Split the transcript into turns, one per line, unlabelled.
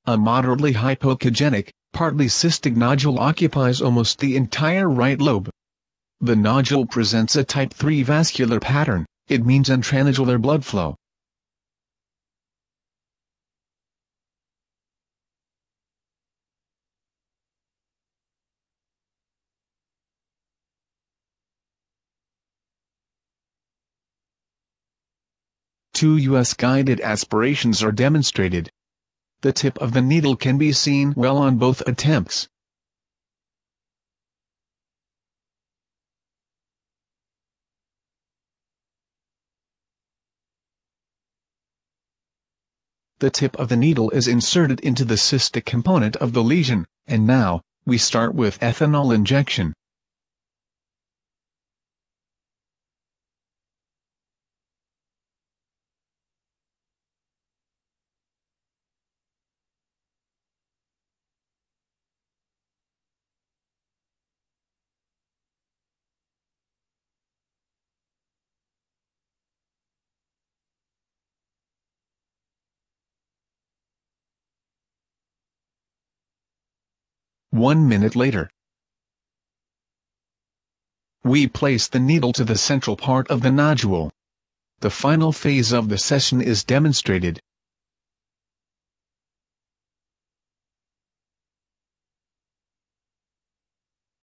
A moderately hypoechogenic, partly cystic nodule occupies almost the entire right lobe. The nodule presents a type 3 vascular pattern. It means intranodular blood flow. Two US guided aspirations are demonstrated. The tip of the needle can be seen well on both attempts. The tip of the needle is inserted into the cystic component of the lesion, and now, we start with ethanol injection. One minute later, we place the needle to the central part of the nodule. The final phase of the session is demonstrated.